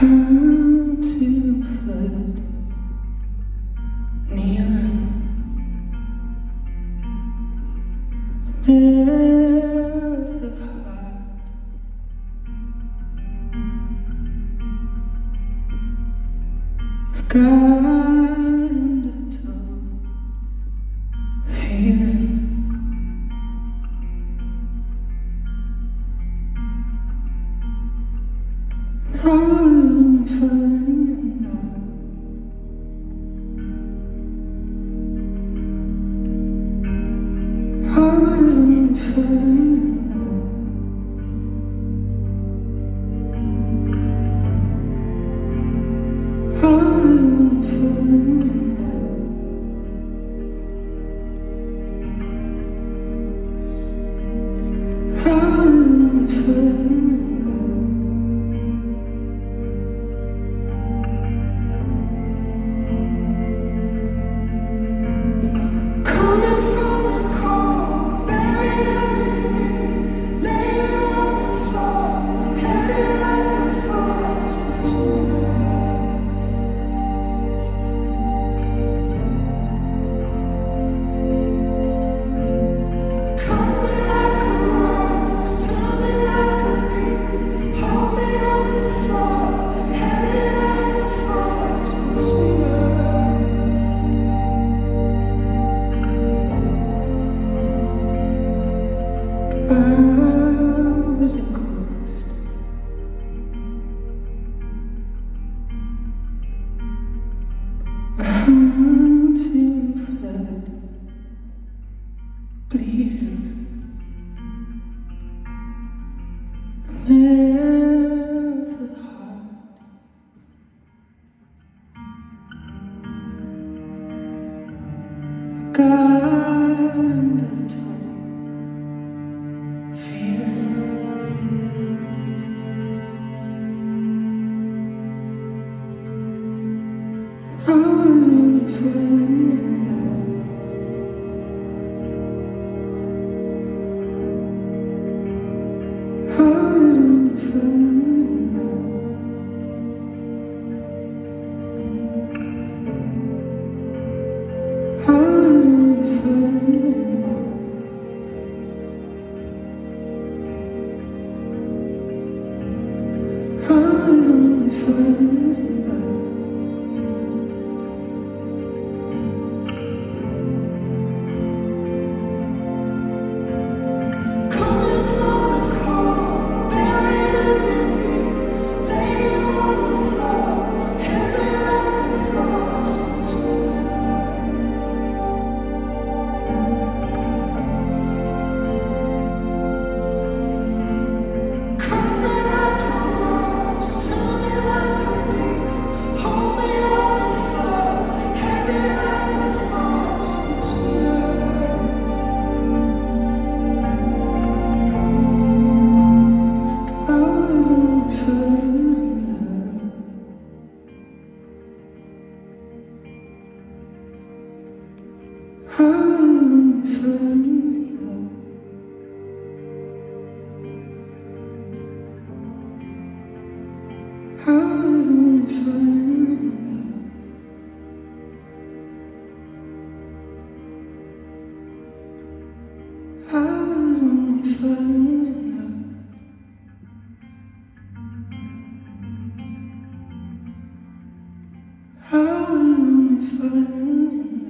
Come to flood nearer, a mirror of the heart. With God undertow, feeling. I was only falling in love. I was only falling in love. I was only falling in love. I was only falling in love. I was a ghost. A haunting flood, bleeding. A mirror of the heart. A God undertow. I was only falling in love. I was only falling in love. I was only falling in love. I was only falling in love. I was only falling in love. I was only falling in love. I was only falling in love. I was only falling in love.